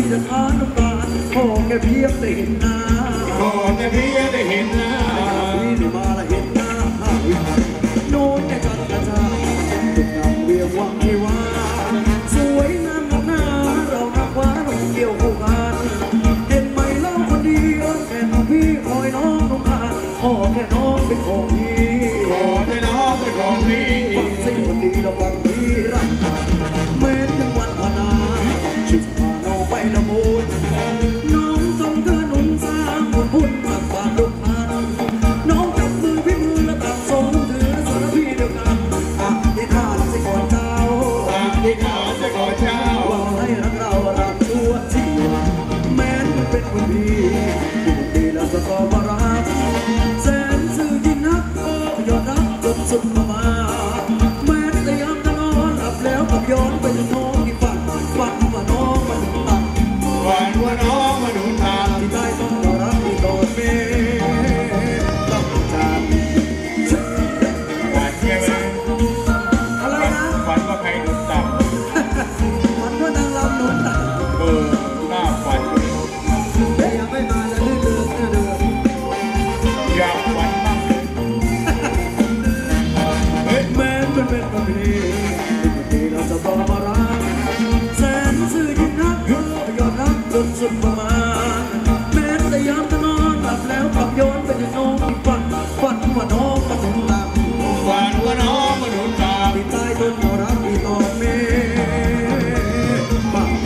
จะทานน้ำตาขอแค่เพียงได้เห็นหน้าขอแค่เพียงได้เห็นหน้าพี่ได้มาและเห็นหน้าห้าวิหารโน้นแค่กันกระจายทุกอย่างเรียกว่าไม่ว่าสวยงามหน้าเรานักว่าเราเกี่ยวคู่กันเห็นไหมเล่าคนดีแค่น้องพี่คอยน้องน้องขาขอแค่น้องเป็นของพี่ขอแค่น้องเป็นของพี่ฟังสิ่งคนดีระวังพี่รักกันแม้ถึงวันพนาชิดพาน้องไปละมุนน้องส่งเธอหนุนสร้างบุญพุ่นสักบาทลูกพันน้องจับมือพี่มือและต่างทรงถือส่วนพี่เดียวกันอธิษฐานสิก่อนเจ้าอธิษฐานสิก่อนเจ้าว่าให้รักเรารักชั่วชีวิตแม้เป็นคนดีผู้ดีแล้วจะก็มารักแสนซื่อยิ่งนักก็ยอมรับจนสุดมาแม้แต่ยามจะนอนหลับแล้วกับย้อนไปถึงน้องที่ฝันว่าน้องมาถึงตักฝันว่าน้องมาถึงตักที่ใจต้องรอรับที่ตอนเมต้องจากฝันยังไงอะไรนะฝันว่าใครหนุนตักฝันว่านางรำหนุนตักหน้าฝันยังไม่มาจะเดินอยากฝันบ้างแม้มันเป็นคนดีเราจะบอกมารักแสนซื่อยิ่งนักยอมรับจนสุดประมาณแม้แต่ยามจะนอนหลับแล้วกลับย้อนไปถึงน้องที่ฝันว่าน้องมาถึงตักฝันว่าน้องมาถึงตักที่ใต้ต้นมะระที่ตอนเมฆบัง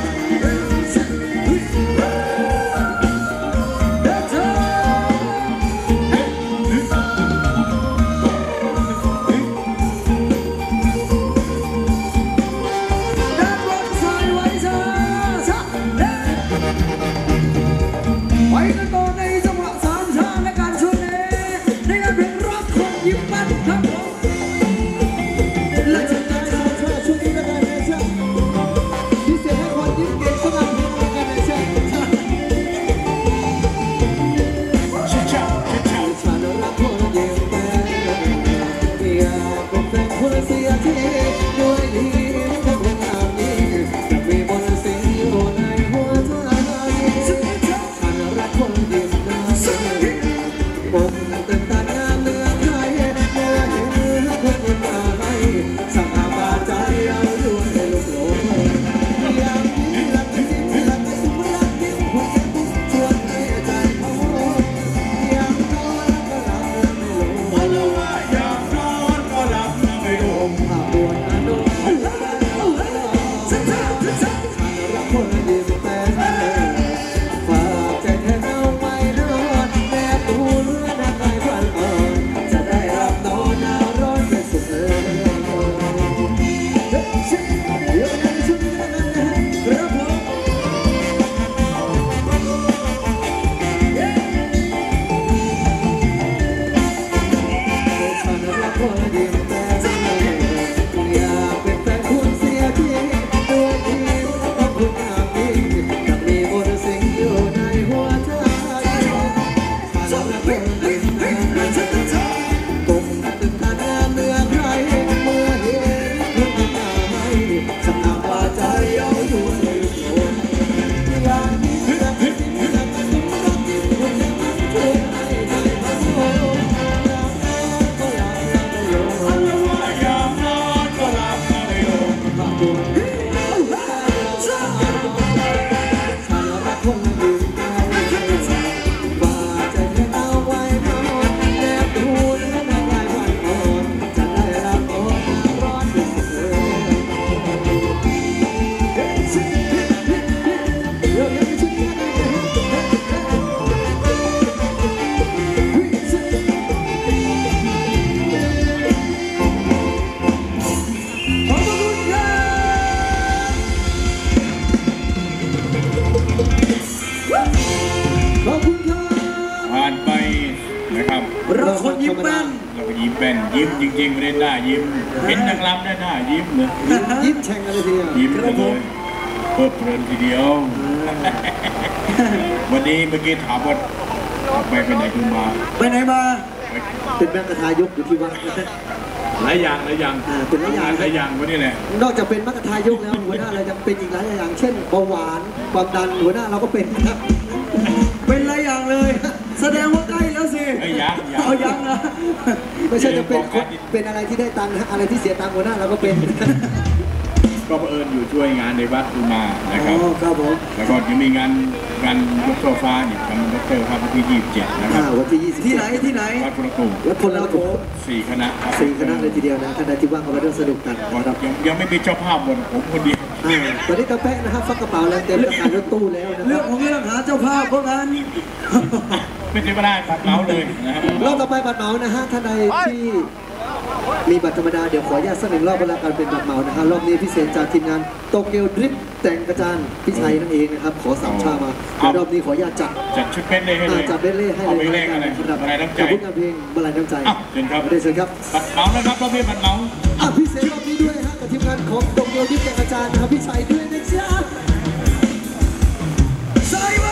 ไปกันต่อในจังหวะสามชาและการชวนในงานเพลงรักคนยิ้มแป้นครับผมและจะได้ชาช่วงนี้ก็ได้นะจ๊ะพิเศษให้คนยิ้มเก่งสำหรับเพลงรักกันนะจ๊ะฉันรักคนยิ้มแป้นอยากเป็นแฟนคนเสียทีด้วยดีแค่คนงามนี้จะมีบนสิ่งอยู่ในหัวใจคนยิ้มได้ผมตื่นตางามเมื่อใครเมื่อเห็นคนยิ้มอะไรสังอาบาใจเอาด้วยลูกหลงอยากยิ้มรักยิ้มรักยิ้มรักยิ้มหัวใจปุ๊บชวนให้ใจเขาอยากนอนก็หลับไม่ลงอยากนอนก็หลับไม่ลงภาพปวดอารมณ์ฉันรักคนยิ้มแต่ฝากใจแทนเอาไว้นอนแนบดูเลือดในฝันอ่อนจะได้รับนอนหนาวร้อนเป็นสุขเลยเดี๋ยวนั้นชุดนั้นครับผมฉันรักคนยิ้มแต่อยากเป็นแฟนคุณเสียทีด้วยที่รักคุณงามดีอยากมีบนสิ่งอยู่ในหัวใจฉันรักคนยิ้มแต่ผมตื่นตางามเมื่อใครเมื่อเห็นคุณงามให้ฉันอาบาใจเอาอยู่ในคนอยากยิ้มรักยิ้มรักยิ้มรักยิ้มคนยังมันช่วยให้ใจมันโล่งอยากนอนก็อยากไม่ลงอยากนอนก็หลับไม่ลงฉันรักคนยิ้มแต่ฝากใจแค่เอาไว้นอนแนบดูเนื้อในวันอ่อนจะได้รับนอนร้อนเป็นสุขเลยเรื่องนี้ฉันอยากได้ขอบคุณครับขอบคุณครับผ่านไปนะครับรักคนยิ้มแป้นเราก็ยิ้มเป็นยิ้มจริงๆไม่ได้หน้ายิ้มเห็นนักรำได้หน้ายิ้มเลยยิ้มแช่งอะไรทีเดียวยิ้มเลยเพลิดเพลินทีเดียววันนี้เมื่อกี้ถามว่าไปไหนคุณมาไปไหนมาเป็นแม่กระทายกอยู่ที่วัดหลายอย่างเป็นหลายอย่างวันนี้แหละนอกจากเป็นมรรคทายกแล้วหัวหน้าเรายังเป็นอีกหลายอย่างเช่นเบาหวานความดันหัวหน้าเราก็เป็นครับเป็นหลายอย่างเลยแสดงว่าใกล้แล้วสิยังนะไม่ใช่จะเป็นอะไรที่ได้ตังค์นะอะไรที่เสียตังค์หัวหน้าเราก็เป็นก็เผอิญอยู่ช่วยงานในวัดมานะครับครับผมแล้วก็ยังมีงานยกโซฟาอีกกับดรครับวันที่27นะครับวันที่20ที่ไหนวัดพลกรุง4 คณะ 4 คณะเลยทีเดียวนะคณะที่ว่างก็มาร่วมสนุกกันยังไม่มีเจ้าภาพหมดผมคนเดียวตอนนี้ตะแปะนะครับฟักกระเป๋าแล้วเต็มประกาศรถตู้แล้วนะเรื่องของเรื่องหาเจ้าภาพพวกนั้นไม่ใช่ไม่ได้บัตรเหมาเลยนะครับรอบต่อไปบัตรเหมานะฮะท่านใดที่มีบัตรธรรมดาเดี๋ยวขออนุญาตสัก1 รอบเวลาการเป็นบัตรเหมานะฮะรอบนี้พิเศษจากทีมงานโตเกียวดริฟต์แต่งกระจานพี่ชัยนั่นเองนะครับขอ3 ชามาในรอบนี้ขออนุญาตจัดชุดเบนเล่ให้เลยจัดเบนเล่ให้เลยสำหรับอะไรน้ำใจขอบคุณเพลงบรรลัยน้ำใจเชิญครับเชิญครับบัตรเหมานะครับรอบนี้บัตรเหมาพิเศษรอบนี้ด้วยฮะกับทีมงานของโตเกียวดริฟต์แต่งกระจานนะครับพี่ชัยด้วยนะจ๊ะใส่ไว้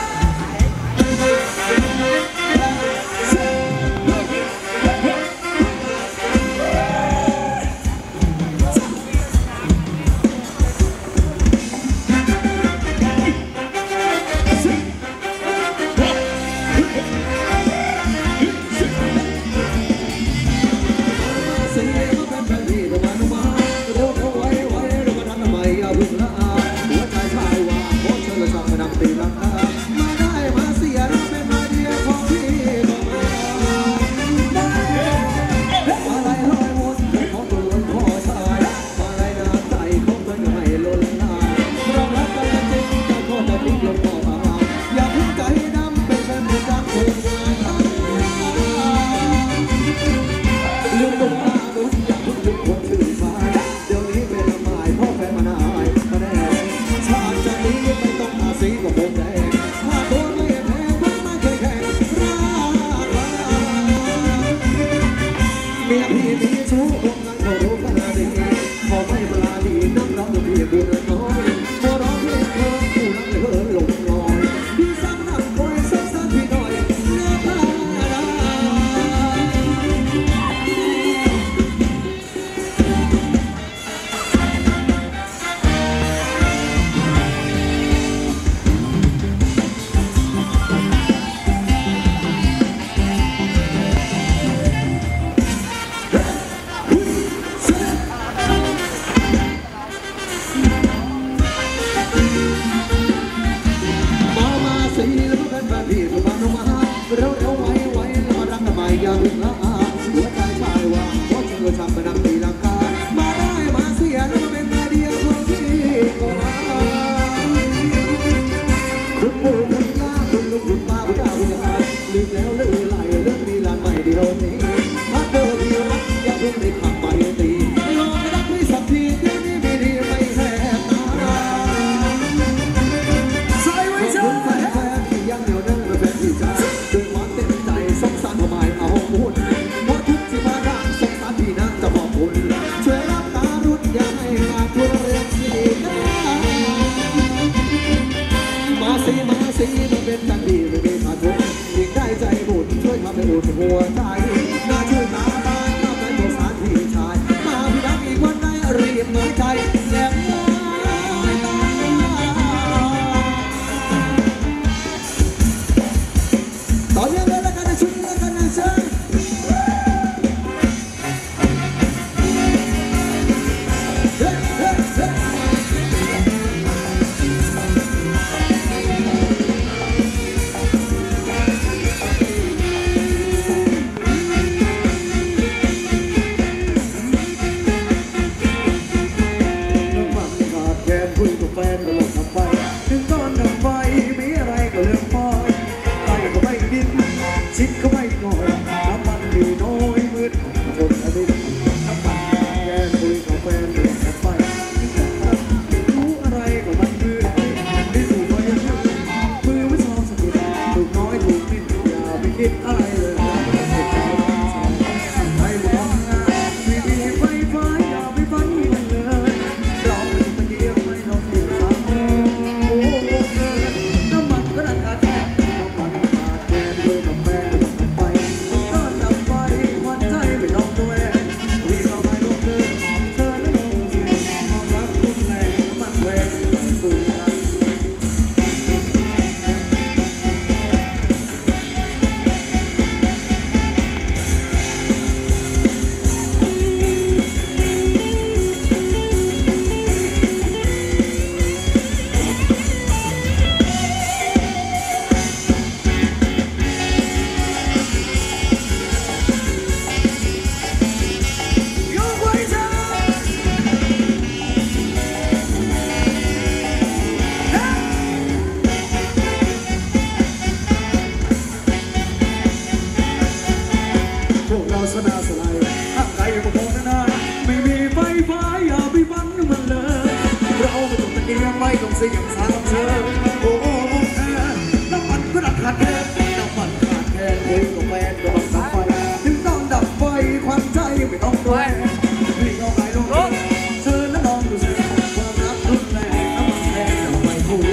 สนาสลายห่างไกลประคองนานๆไม่มีไฟฟ้าอย่าไปฟันมันเลยเราไม่ต้องตะเกียงไม่ต้องเสี่ยงสามเธอโอ้แค่น้ำมันก็ดับขาดแค่น้ำมันขาดแค่คุยกับแฟนก็ต้องดับไฟถึงต้องดับไฟความใจไม่ต้องแรงวิ่งเอาไปลงเธอและน้องดูสิความรักรุนแรงน้ำมันแพงเราไม่คุย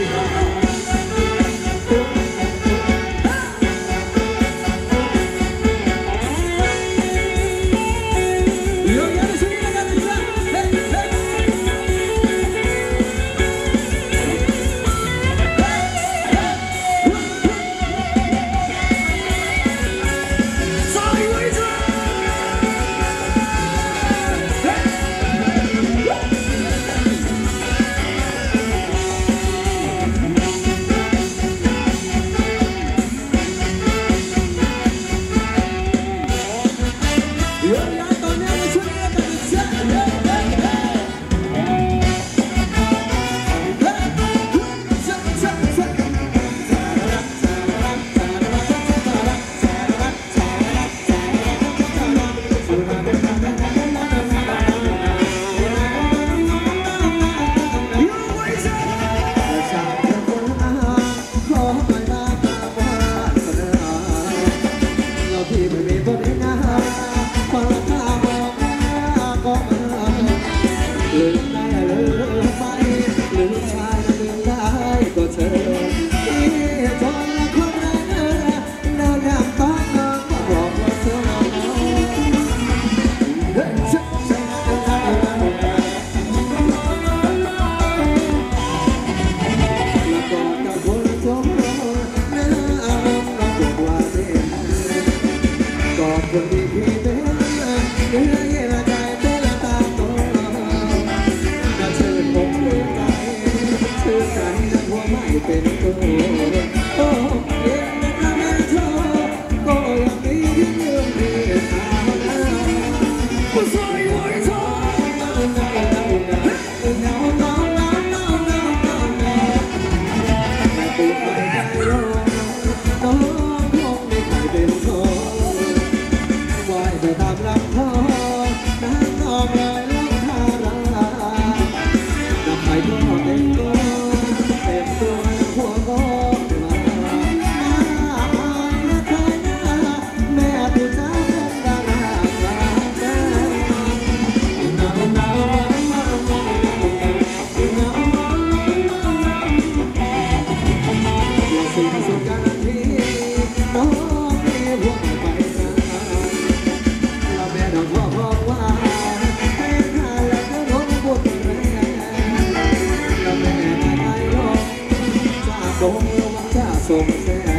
เป็นตัวโอ้เย็นนะแม่เธอก็ยังมีที่ยืนที่เท้าผู้ชายไว้เธอแต่ปูไปได้ลงน้องคงไม่เคยเป็นโซ่วายไปตามลำคอน้ำนองลอยล่องทาราน้ำไปก็เต็มตัวหัวก็มาแม่ตัวจ้าดาราสิ่งสุดการที่น้องมีหัวไปนะเราแม่ดอกพ่อบอกว่าให้ข้าและก็ร้องบทแรงเราแม่ได้ลงโดนว่าจะส่งแส